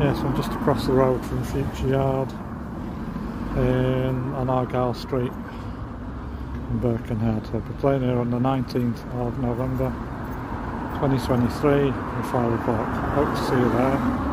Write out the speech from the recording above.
Yes, I'm just across the road from Future Yard on Argyle Street in Birkenhead. I'll be playing here on the 19th of November 2023 at 5 o'clock. Hope to see you there.